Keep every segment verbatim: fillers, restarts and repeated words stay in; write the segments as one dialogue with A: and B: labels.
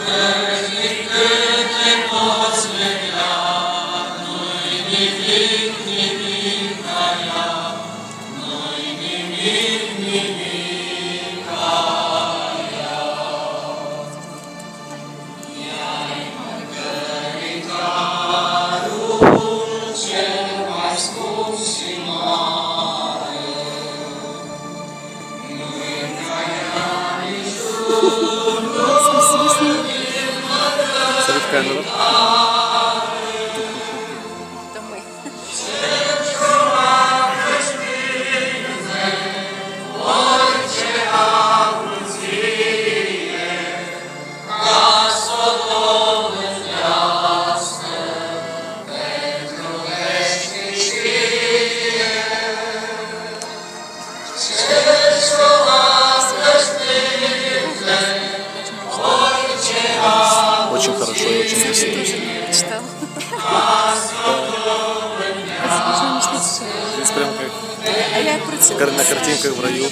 A: Камеру.
B: Домой.
A: Очень хорошо и очень красиво.
B: Читал.
A: Здесь прям как
B: А я крутила.
A: кар- на картинках в раю.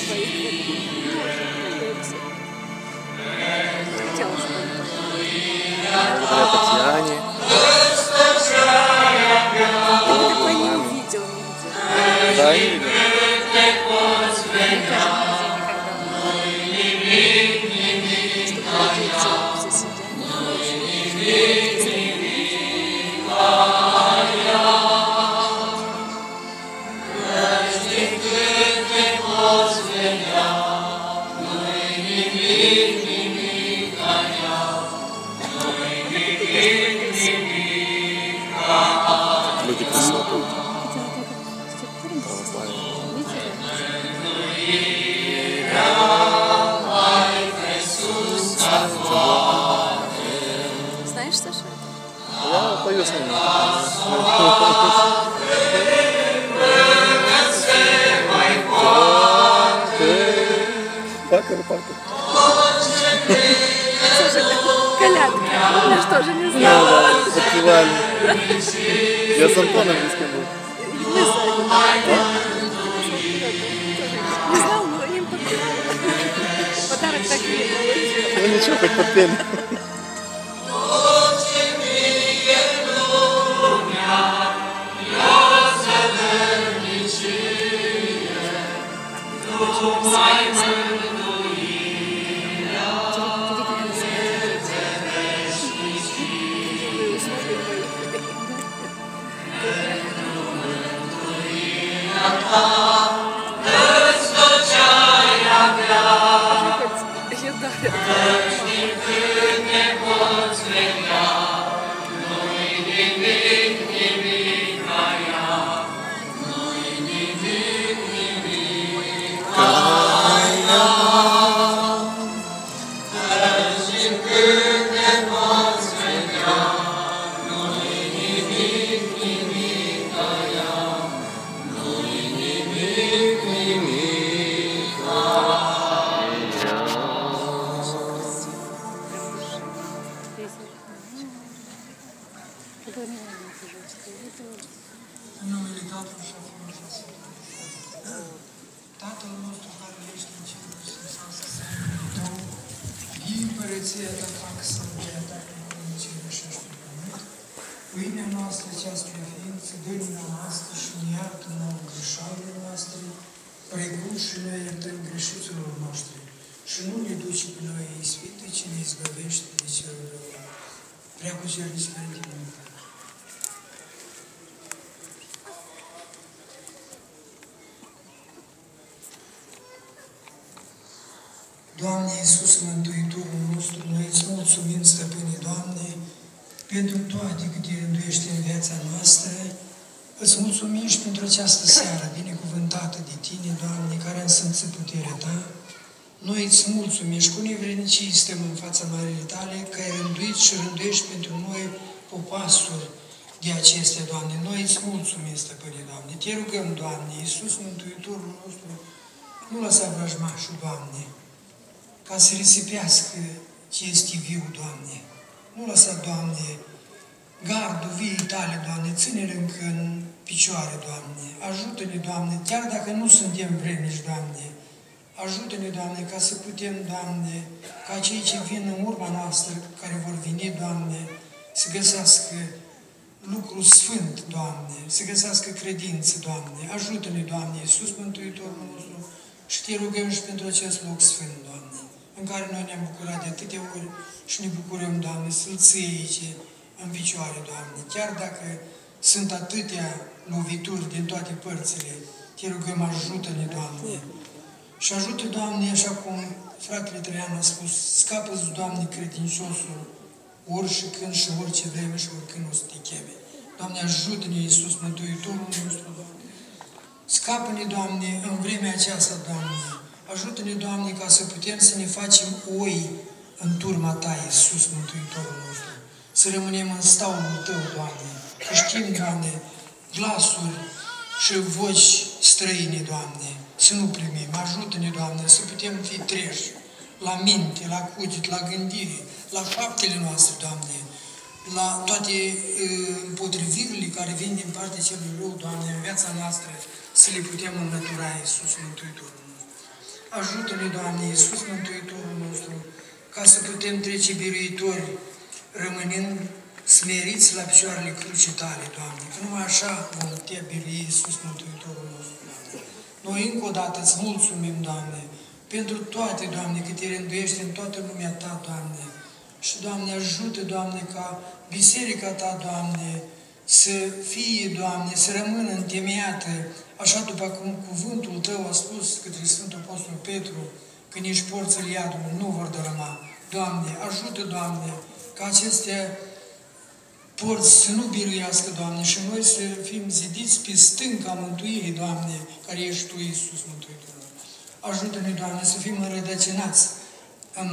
B: Хотела, чтобы
A: Благодаря Татьяне.
B: такой не увидел, не видел.
A: Да, не видел. Люди красиво поют. Православие.
B: Знаешь, Саша?
A: Я пою с ними. Пакер, пакер.
B: Слушай, колядка. Я что же не
A: Ну
B: знала?
A: да, подпевали. Я с Антоном близко был.
B: Не знаю. Не знал, но им подпевала. Подарок так и не получил.
A: Ну ничего, хоть подпели.
C: În numele Tatălui și a Fiului și a Sfântului Duh. Tatăl nostru care ești în cerul Sfânt să se numele Tău, fie împărăția Ta, facă să voia Ta precum în cerul și pe pământ. Pâinea noastră, cea spre ființă, dă-ne noastră și ne iartă nouă greșalile noastre, precum și noi iertăm greșiților noștri. Și nu ne duce pe noi în ispită, ci ne izbăvește de cel rău. Prea cu cernici Părinte Dumnezeu. Doamne Iisus, Mântuitorul nostru, noi îți mulțumim, Stăpâne, Doamne, pentru toate câte rânduiești în viața noastră. Îți mulțumim și pentru această seară binecuvântată de Tine, Doamne, care a însănțit puterea Ta. Noi îți mulțumim și cu nevrednicii stăm în fața Marii Tale, că ai rânduit și rânduiești pentru noi popasuri de acestea, Doamne. Noi îți mulțumim, Stăpâne, Doamne. Te rugăm, Doamne, Iisus, Mântuitorul nostru, nu lăsa vrăjmașul, Doamne, ca să risipească ce este viu, Doamne. Nu lăsa, Doamne, gardul viei Tale, Doamne, ține-le încă în picioare, Doamne. Ajută-ne, Doamne, chiar dacă nu suntem vrednici, Doamne, Ajută-ne, Doamne, ca să putem, Doamne, ca cei ce vin în urma noastră, care vor veni, Doamne, să găsească lucru sfânt, Doamne, să găsească credință, Doamne. Ajută-ne, Doamne, Iisus Mântuitorul nostru, și Te rugăm și pentru acest loc sfânt, Doamne, în care noi ne-am bucurat de atâtea ori și ne bucurăm, Doamne, să-L ții aici în picioare, Doamne. Chiar dacă sunt atâtea lovituri din toate părțile, Te rugăm, ajută-ne, Doamne. Și ajută, Doamne, așa cum fratele Traian a spus, scapă-ți, Doamne, credinciosul, ori și când și orice vreme și oricând o să Te cheme. Doamne, ajută-ne, Iisus Mântuitorul nostru, Doamne. Scapă-ne, Doamne, în vremea aceasta, Doamne. Ajută-ne, Doamne, ca să putem să ne facem oi în turma Ta, Iisus Mântuitorul nostru. Să rămânem în staulul Tău, Doamne. Că știm, Doamne, glasuri și voci străine, Doamne, să nu primim. Ajută-ne, Doamne, să putem fi treji la minte, la cuget, la gândire, la faptele noastre, Doamne, la toate uh, împotrivirile care vin din partea celui rău, Doamne, în viața noastră, să le putem înlătura, Iisus Mântuitorul nostru. Ajută-ne, Doamne, Iisus Mântuitorul nostru, ca să putem trece biruitori, rămânând smeriți la picioarele crucii Tale, Doamne, că numai așa vom putea birui, Iisus Mântuitorul nostru, Doamne. Noi încă o dată îți mulțumim, Doamne, pentru toate, Doamne, că Te rânduiești în toată lumea Ta, Doamne. Și, Doamne, ajută, Doamne, ca biserica Ta, Doamne, să fie, Doamne, să rămână întemeiată, așa după cum cuvântul Tău a spus către Sfântul Apostol Petru, că nici porțile iadului nu vor dărâma. Doamne, ajută, Doamne, ca acestea porți să nu biruiască, Doamne, și noi să fim zidiți pe stânca mântuirii, Doamne, care ești Tu, Iisus Mântuitorul. Ajută-ne, Doamne, să fim înrădăcinați în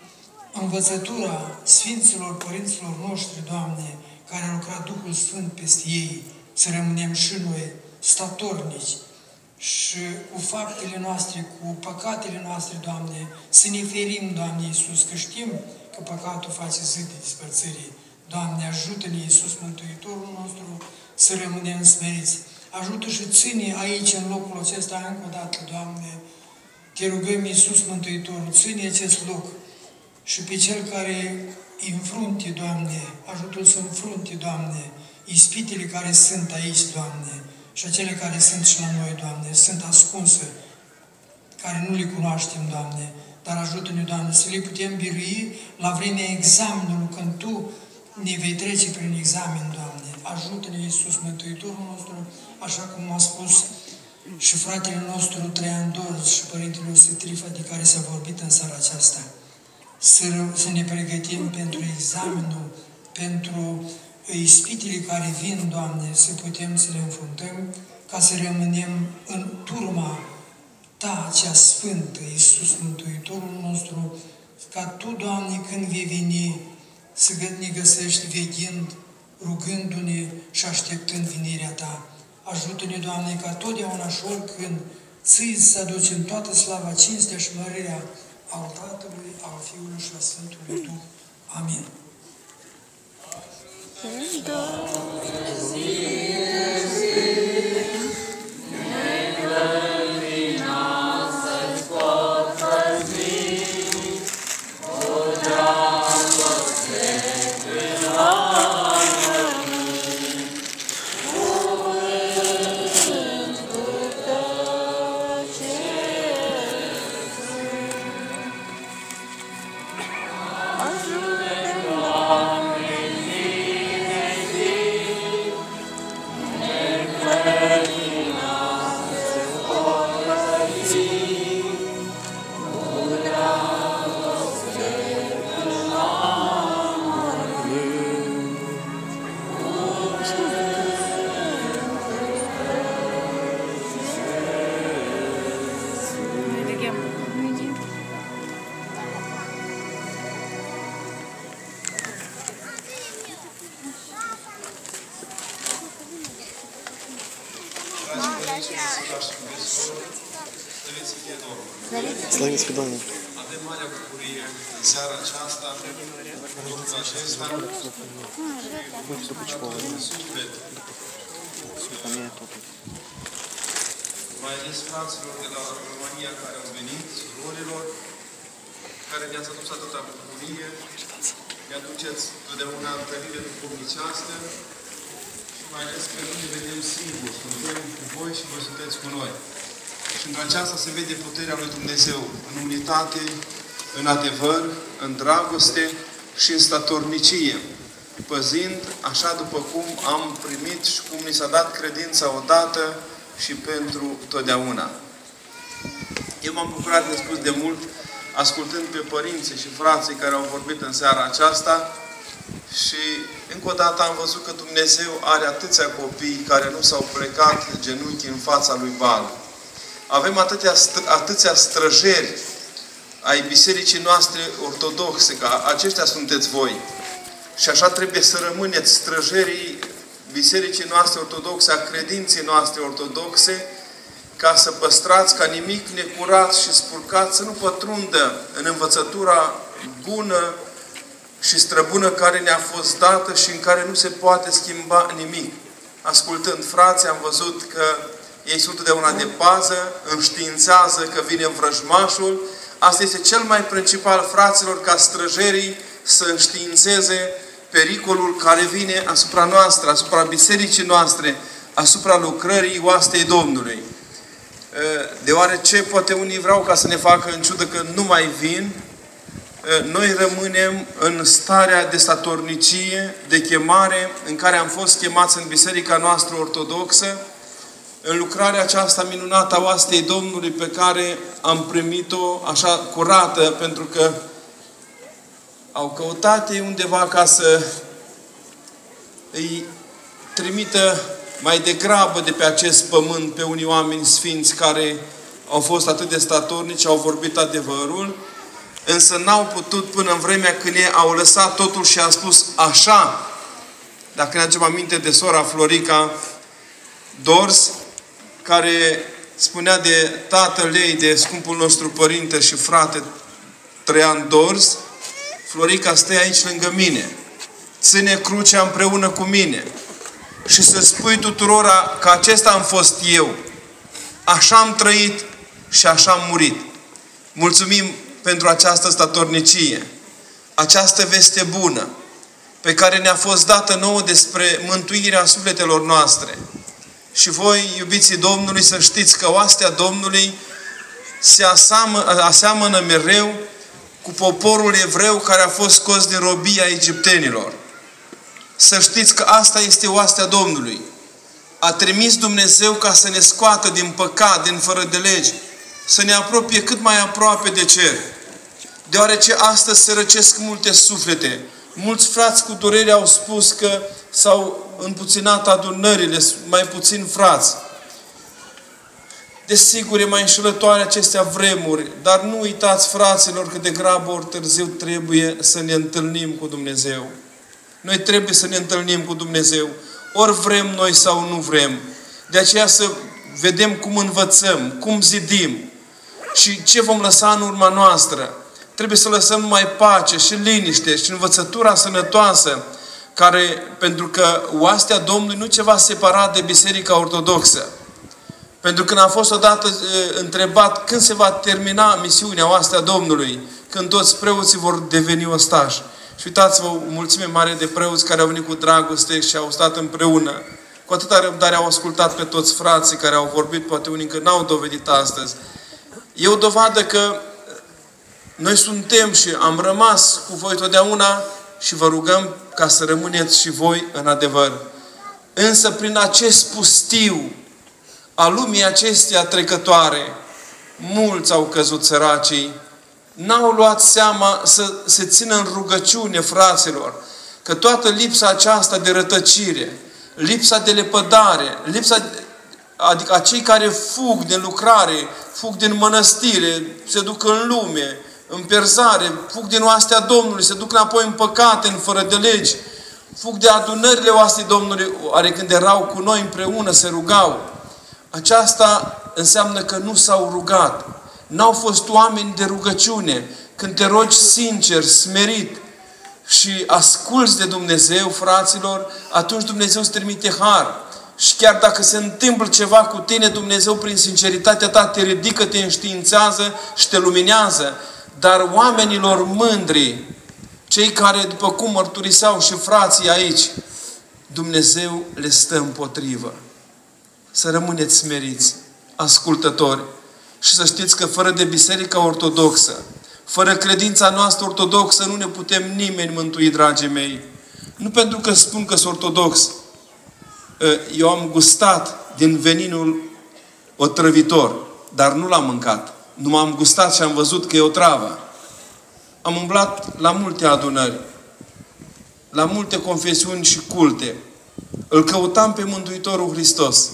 C: învățătura Sfinților Părinților noștri, Doamne, care a lucrat Duhul Sfânt peste ei, să rămânem și noi statornici și cu faptele noastre, cu păcatele noastre, Doamne, să ne ferim, Doamne Iisus, că știm că păcatul face zid de despărțire. Doamne, ajută-ne, Iisus Mântuitorul nostru, să rămânem smeriți. Ajută și ține aici, în locul acesta, încă o dată, Doamne, Te rugăm, Iisus Mântuitorul, ține acest loc și pe cel care îi înfrunte, Doamne, ajută-l să înfrunte, Doamne, ispitele care sunt aici, Doamne, și acele care sunt și la noi, Doamne, sunt ascunse, care nu le cunoaștem, Doamne, dar ajută-ne, Doamne, să le putem birui la vremea examenului, când Tu ne vei trece prin examen, Doamne. Ajută-ne, Iisus Mântuitorul nostru, așa cum a spus și fratele nostru Traian Dorz și Părintele nostru Trifa, de care s-a vorbit în seara aceasta. Să, să ne pregătim pentru examenul, pentru ispitele care vin, Doamne, să putem să le înfruntăm, ca să rămânem în turma Ta, cea sfântă, Iisus Mântuitorul nostru, ca Tu, Doamne, când vei veni, să ne găsești veghind, rugându-ne și așteptând venirea Ta. Ajută-ne, Doamne, ca totdeauna și oricând Ți să aducem toată slava, cinstea și mărirea al Tatălui, al Fiului și al Sfântului Duh. Amin.
A: Slăviți pe Domnul!
D: Avem marea bucurie în seara aceasta, în locul acesta, suflet, mai ales fraților de la România care au venit, surorilor, care ne-ați adus atâta bucurie, ne aduceți totdeauna întâlnire duhovnicească și mai ales că nu ne vedem singuri, suntem cu voi și voi sunteți cu noi. Și în aceasta se vede puterea lui Dumnezeu, în unitate, în adevăr, în dragoste și în statornicie, păzind așa după cum am primit și cum ni s-a dat credința odată și pentru totdeauna. Eu m-am bucurat de spus de mult, ascultând pe părinții și frații care au vorbit în seara aceasta și încă o dată am văzut că Dumnezeu are atâția copii care nu s-au plecat genunchi în fața lui Baal. Avem atâtea, atâția străjeri ai bisericii noastre ortodoxe, că aceștia sunteți voi. Și așa trebuie să rămâneți străjerii bisericii noastre ortodoxe, a credinței noastre ortodoxe, ca să păstrați ca nimic necurat și spurcat să nu pătrundă în învățătura bună și străbună care ne-a fost dată și în care nu se poate schimba nimic. Ascultând frații, am văzut că ei sunt de una de pază, înștiințează că vine vrăjmașul. Asta este cel mai principal, fraților, ca străjerii să înștiințeze pericolul care vine asupra noastră, asupra bisericii noastre, asupra lucrării oastei Domnului. Deoarece poate unii vreau ca să ne facă în ciudă că nu mai vin, noi rămânem în starea de statornicie, de chemare, în care am fost chemați în biserica noastră ortodoxă, în lucrarea aceasta minunată a oastei Domnului pe care am primit-o așa curată, pentru că au căutat ei undeva ca să îi trimită mai degrabă de pe acest pământ pe unii oameni sfinți care au fost atât de statornici, au vorbit adevărul, însă n-au putut până în vremea când ei au lăsat totul și a spus așa. Dacă ne aducem aminte de sora Florica Dors, care spunea de tatăl ei, de scumpul nostru părinte și frate Traian Dors, Florica, stai aici lângă mine, ține crucea împreună cu mine și să spui tuturora că acesta am fost eu. Așa am trăit și așa am murit. Mulțumim pentru această statornicie, această veste bună pe care ne-a fost dată nouă despre mântuirea sufletelor noastre. Și voi, iubiții Domnului, să știți că oastea Domnului se aseamănă, aseamănă mereu cu poporul evreu care a fost scos din robia egiptenilor. Să știți că asta este oastea Domnului. A trimis Dumnezeu ca să ne scoată din păcat, din fără de legi, să ne apropie cât mai aproape de cer. Deoarece astăzi se răcesc multe suflete. Mulți frați cu durere au spus că s-au împuținat adunările, mai puțin frați. Desigur, e mai înșelătoare acestea vremuri, dar nu uitați, fraților, că de grabă ori târziu trebuie să ne întâlnim cu Dumnezeu. Noi trebuie să ne întâlnim cu Dumnezeu, ori vrem noi sau nu vrem. De aceea să vedem cum învățăm, cum zidim și ce vom lăsa în urma noastră. Trebuie să lăsăm numai pace și liniște și învățătura sănătoasă, care, pentru că oastea Domnului nu ceva separat de Biserica Ortodoxă. Pentru că n-a fost odată e, întrebat când se va termina misiunea oastea Domnului, când toți preoții vor deveni ostași. Și uitați-vă, o mulțime mare de preoți care au venit cu dragoste și au stat împreună. Cu atâta răbdare au ascultat pe toți frații care au vorbit, poate unii încă n-au dovedit astăzi. E o dovadă că noi suntem și am rămas cu voi totdeauna și vă rugăm ca să rămâneți și voi în adevăr. Însă prin acest pustiu a lumii acesteia trecătoare, mulți au căzut săracii, n-au luat seama să se țină în rugăciune, fraților, că toată lipsa aceasta de rătăcire, lipsa de lepădare, lipsa, adică acei care fug din lucrare, fug din mănăstire, se duc în lume, în perzare, fug din oastea Domnului, se duc înapoi în păcate, în fără de legi, fug de adunările oastei Domnului, oare când erau cu noi împreună, se rugau. Aceasta înseamnă că nu s-au rugat. N-au fost oameni de rugăciune. Când te rogi sincer, smerit și asculți de Dumnezeu, fraților, atunci Dumnezeu îți trimite har.
E: Și chiar dacă se întâmplă ceva cu tine, Dumnezeu prin sinceritatea ta te ridică, te înștiințează și te luminează. Dar oamenilor mândri, cei care, după cum mărturiseau și frații aici, Dumnezeu le stă împotrivă. Să rămâneți smeriți, ascultători. Și să știți că fără de Biserica Ortodoxă, fără credința noastră ortodoxă, nu ne putem nimeni mântui, dragii mei. Nu pentru că spun că sunt ortodox. Eu am gustat din veninul otrăvitor, dar nu l-am mâncat. Nu m-am gustat și am văzut că e o travă. Am umblat la multe adunări, la multe confesiuni și culte. Îl căutam pe Mântuitorul Hristos.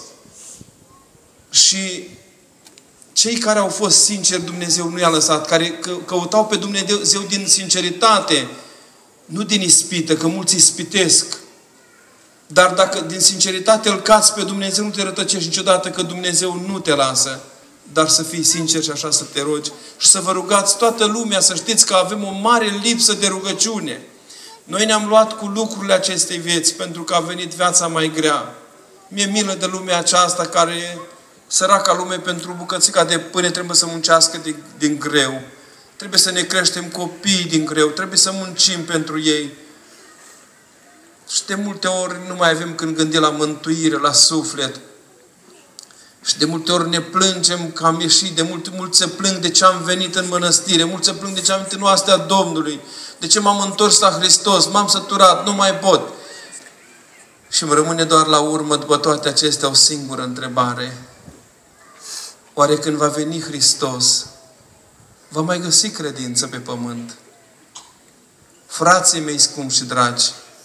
E: Și cei care au fost sinceri, Dumnezeu nu i-a lăsat, care căutau pe Dumnezeu din sinceritate, nu din ispită, că mulți ispitesc. Dar dacă din sinceritate îl cați pe Dumnezeu, nu te rătăcești niciodată, că Dumnezeu nu te lasă. Dar să fii sincer și așa să te rogi și să vă rugați toată lumea, să știți că avem o mare lipsă de rugăciune. Noi ne-am luat cu lucrurile acestei vieți pentru că a venit viața mai grea. Mi-e milă de lumea aceasta care, săraca lume, pentru bucățica de pâine trebuie să muncească din, din greu. Trebuie să ne creștem copiii din greu. Trebuie să muncim pentru ei. Și de multe ori nu mai avem când gândim la mântuire, la suflet. Și de multe ori ne plângem că am ieșit, de multe mulți se plâng de ce am venit în mănăstire, mulți se plâng de ce am venit în oastea Domnului, de ce m-am întors la Hristos, m-am săturat, nu mai pot. Și îmi rămâne doar la urmă, după toate acestea, o singură întrebare. Oare când va veni Hristos, va mai găsi credință pe pământ? Frații mei scumpi și dragi,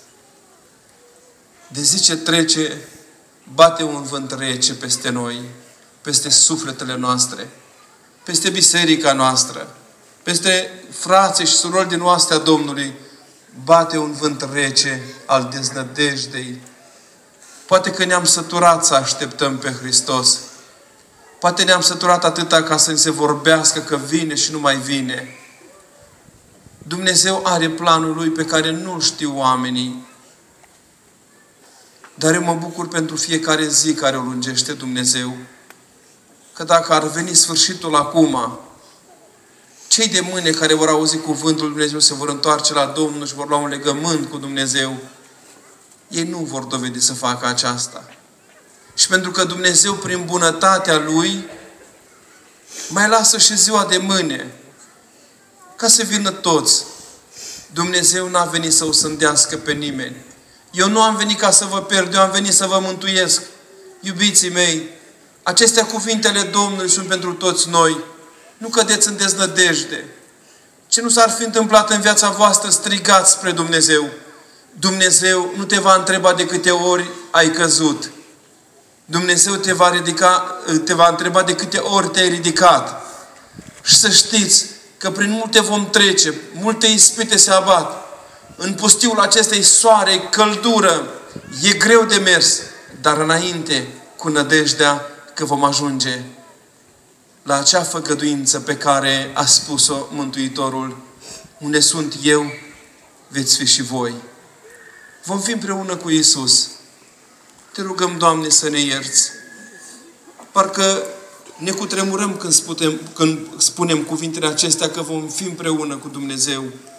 E: de zi ce trece, bate un vânt rece peste noi, peste sufletele noastre, peste biserica noastră, peste frații și surori din oastea Domnului, bate un vânt rece al deznădejdei. Poate că ne-am săturat să așteptăm pe Hristos. Poate ne-am săturat atâta ca să ni se vorbească că vine și nu mai vine. Dumnezeu are planul Lui pe care nu-l știu oamenii. Dar eu mă bucur pentru fiecare zi care o lungește Dumnezeu. Că dacă ar veni sfârșitul acum, cei de mâine care vor auzi cuvântul Dumnezeu se vor întoarce la Domnul și vor lua un legământ cu Dumnezeu. Ei nu vor dovedi să facă aceasta. Și pentru că Dumnezeu, prin bunătatea Lui, mai lasă și ziua de mâine, ca să vină toți. Dumnezeu n-a venit să o sândească pe nimeni. Eu nu am venit ca să vă pierd, eu am venit să vă mântuiesc. Iubiții mei, acestea cuvintele Domnului sunt pentru toți noi. Nu cădeți în deznădejde. Ce nu s-ar fi întâmplat în viața voastră, strigați spre Dumnezeu. Dumnezeu nu te va întreba de câte ori ai căzut. Dumnezeu te va, ridica, te va întreba de câte ori te-ai ridicat. Și să știți că prin multe vom trece, multe ispite se abat. În pustiul acestei soare, căldură, e greu de mers, dar înainte, cu nădejdea că vom ajunge la acea făgăduință pe care a spus-o Mântuitorul: unde sunt eu, veți fi și voi. Vom fi împreună cu Iisus. Te rugăm, Doamne, să ne ierți. Parcă ne cutremurăm când spunem, când spunem cuvintele acestea că vom fi împreună cu Dumnezeu.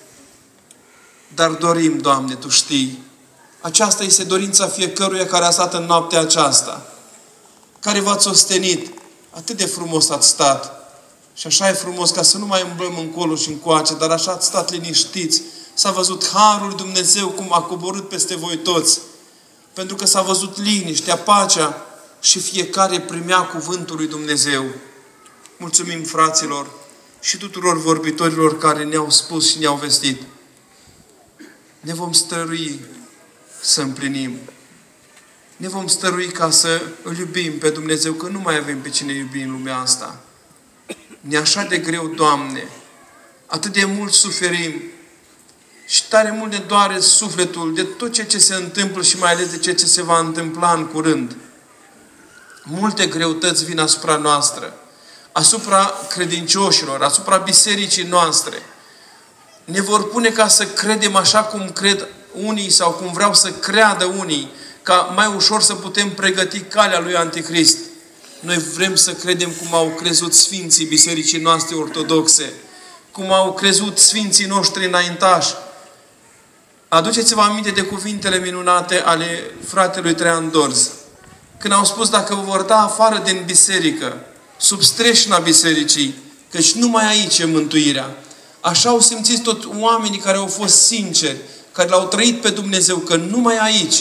E: Dar dorim, Doamne, Tu știi. Aceasta este dorința fiecăruia care a stat în noaptea aceasta, care v-ați ostenit. Atât de frumos ați stat. Și așa e frumos, ca să nu mai umblăm încolo și încoace, dar așa ați stat liniștiți. S-a văzut harul lui Dumnezeu cum a coborât peste voi toți. Pentru că s-a văzut liniștea, pacea și fiecare primea cuvântul lui Dumnezeu. Mulțumim, fraților, și tuturor vorbitorilor care ne-au spus și ne-au vestit. Ne vom stărui să împlinim. Ne vom stărui ca să îl iubim pe Dumnezeu, că nu mai avem pe cine iubi în lumea asta. Ne așa de greu, Doamne, atât de mult suferim și tare mult ne doare sufletul de tot ceea ce se întâmplă și mai ales de ceea ce se va întâmpla în curând. Multe greutăți vin asupra noastră, asupra credincioșilor, asupra bisericii noastre. Ne vor pune ca să credem așa cum cred unii sau cum vreau să creadă unii, ca mai ușor să putem pregăti calea lui Anticrist. Noi vrem să credem cum au crezut Sfinții Bisericii noastre ortodoxe, cum au crezut Sfinții noștri înaintași. Aduceți-vă aminte de cuvintele minunate ale fratelui Traian Dorz, când au spus: dacă vă vor da afară din biserică, sub streșna bisericii, căci numai aici e mântuirea. Așa au simțit tot oamenii care au fost sinceri, care l-au trăit pe Dumnezeu, că numai aici.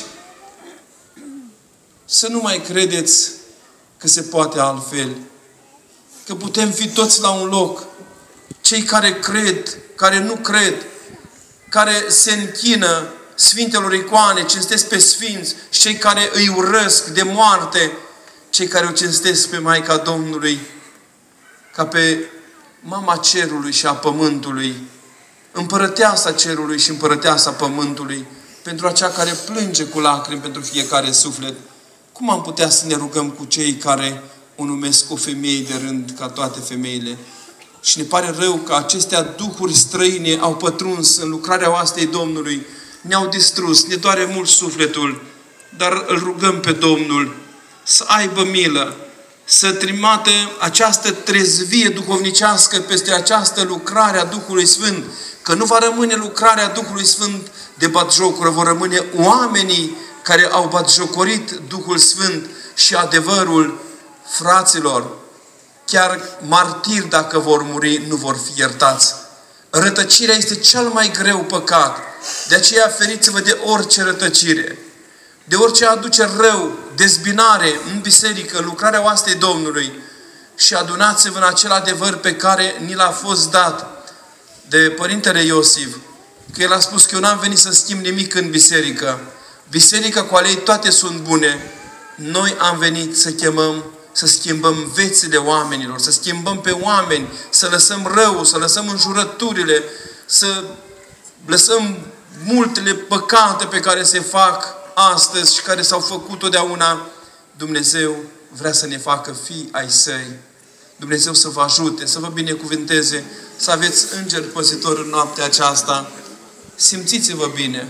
E: Să nu mai credeți că se poate altfel. Că putem fi toți la un loc. Cei care cred, care nu cred, care se închină Sfintelor icoane, cinstesc pe Sfinți, și cei care îi urăsc de moarte, cei care o cinstesc pe Maica Domnului, ca pe Mama Cerului și a Pământului, Împărăteasa Cerului și Împărăteasa Pământului, pentru acea care plânge cu lacrimi pentru fiecare suflet. Cum am putea să ne rugăm cu cei care o numesc o femeie de rând ca toate femeile? Și ne pare rău că acestea duhuri străine au pătruns în lucrarea oastei Domnului, ne-au distrus, ne doare mult sufletul, dar îl rugăm pe Domnul să aibă milă, să trimată această trezvie duhovnicească peste această lucrare a Duhului Sfânt, că nu va rămâne lucrarea Duhului Sfânt de batjocură, vor rămâne oamenii care au batjocorit Duhul Sfânt și adevărul. Fraților, chiar martiri, dacă vor muri, nu vor fi iertați. Rătăcirea este cel mai greu păcat. De aceea feriți-vă de orice rătăcire, de orice aduce rău, dezbinare în biserică, în lucrarea oastei Domnului, și adunați-vă în acel adevăr pe care ni l-a fost dat de Părintele Iosif, că el a spus că eu n-am venit să schimb nimic în biserică. Biserica cu ale ei toate sunt bune. Noi am venit să chemăm, să schimbăm viețile oamenilor, să schimbăm pe oameni, să lăsăm rău, să lăsăm înjurăturile, să lăsăm multele păcate pe care se fac astăzi și care s-au făcut totdeauna. Dumnezeu vrea să ne facă fii ai Săi. Dumnezeu să vă ajute, să vă binecuvânteze, să aveți îngeri păzitori în noaptea aceasta. Simțiți-vă bine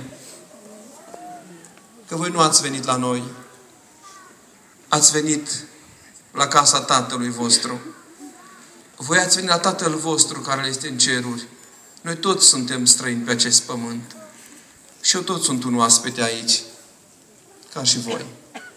E: că voi nu ați venit la noi. Ați venit la casa Tatălui vostru. Voi ați venit la Tatăl vostru care este în ceruri. Noi toți suntem străini pe acest pământ. Și eu tot sunt un oaspete aici, ca și voi.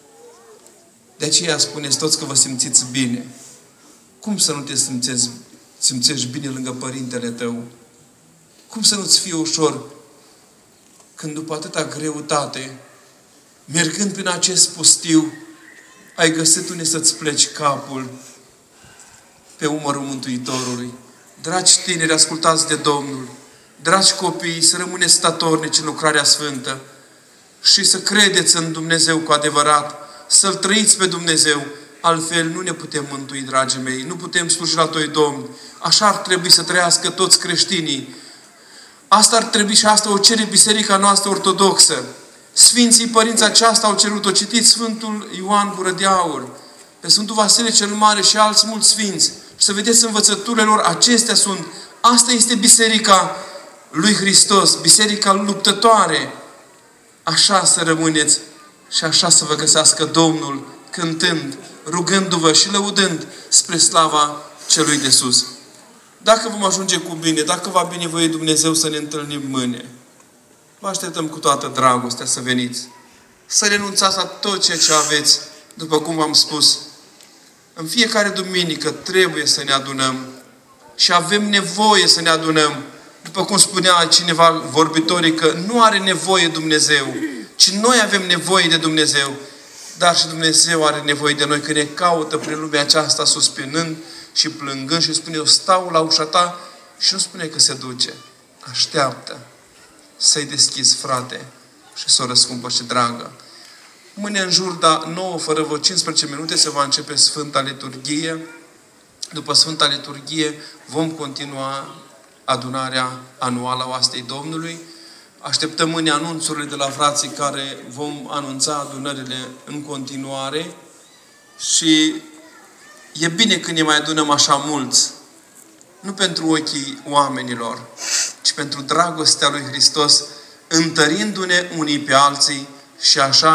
E: De aceea spuneți toți că vă simțiți bine. Cum să nu te simțești, simțești bine lângă Părintele tău? Cum să nu-ți fie ușor când după atâta greutate, mergând prin acest pustiu, ai găsit unde să-ți pleci capul pe umărul Mântuitorului? Dragi tineri, ascultați de Domnul. Dragi copii, să rămâneți statornici în lucrarea sfântă și să credeți în Dumnezeu cu adevărat, să-L trăiți pe Dumnezeu. Altfel nu ne putem mântui, dragii mei. Nu putem sluji la doi domni. Așa ar trebui să trăiască toți creștinii. Asta ar trebui și asta o cere Biserica noastră ortodoxă. Sfinții părinți aceasta au cerut-o. Citiți Sfântul Ioan Gură de Aur, pe Sfântul Vasile cel Mare și alți mulți sfinți. Și să vedeți învățăturile lor. Acestea sunt. Asta este Biserica lui Hristos. Biserica luptătoare. Așa să rămâneți și așa să vă găsească Domnul, cântând, rugându-vă și lăudând spre slava Celui de sus. Dacă vom ajunge cu bine, dacă va binevoi Dumnezeu să ne întâlnim mâine, vă așteptăm cu toată dragostea să veniți. Să renunțați la tot ceea ce aveți, după cum v-am spus. În fiecare duminică trebuie să ne adunăm și avem nevoie să ne adunăm. După cum spunea cineva, vorbitorii, că nu are nevoie Dumnezeu, ci noi avem nevoie de Dumnezeu. Dar și Dumnezeu are nevoie de noi, că ne caută prin lumea aceasta suspinând și plângând și spune: eu stau la ușa ta, și nu spune că se duce. Așteaptă să-i deschizi, frate, și să o răscumpăr și dragă. Mâine în jur de nouă fără vreo cincisprezece minute se va începe Sfânta Liturghie. După Sfânta Liturghie vom continua adunarea anuală a oastei Domnului. Așteptăm mâine anunțurile de la frații care vom anunța adunările în continuare și e bine când ne mai adunăm așa mulți. Nu pentru ochii oamenilor, ci pentru dragostea lui Hristos, întărindu-ne unii pe alții și așa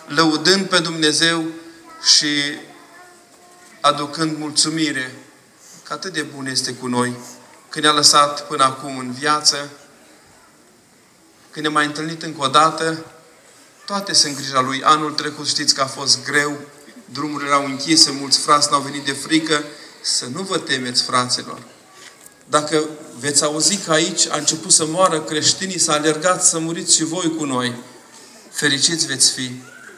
E: lăudând pe Dumnezeu și aducând mulțumire că atât de bun este cu noi, că ne-a lăsat până acum în viață, că ne-a mai întâlnit încă o dată, toate sunt grija Lui. Anul trecut știți că a fost greu, drumurile erau închise, mulți frați n-au venit de frică. Să nu vă temeți, fraților. Dacă veți auzi că aici a început să moară creștinii, să alergați să muriți și voi cu noi, fericiți veți fi.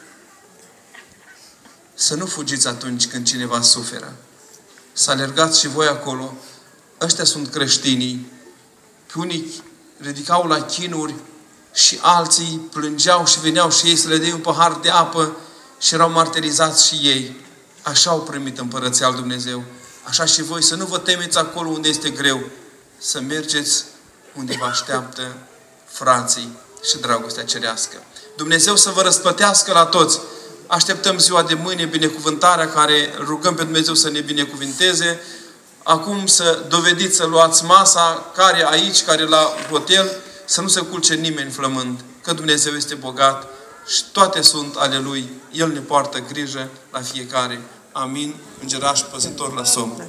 E: Să nu fugiți atunci când cineva suferă. Să alergați și voi acolo. Ăștia sunt creștinii. Pe unii ridicau la chinuri și alții plângeau și veneau și ei să le dea un pahar de apă și erau martirizați și ei. Așa au primit împărăția lui Dumnezeu. Așa și voi, să nu vă temeți acolo unde este greu. Să mergeți unde vă așteaptă frații și dragostea cerească. Dumnezeu să vă răsplătească la toți. Așteptăm ziua de mâine, binecuvântarea, care rugăm pe Dumnezeu să ne binecuvinteze. Acum să dovediți să luați masa, care aici, care la hotel, să nu se culce nimeni flămând, că Dumnezeu este bogat și toate sunt ale Lui. El ne poartă grijă la fiecare. Amin. Îngeraș păzitor la somn.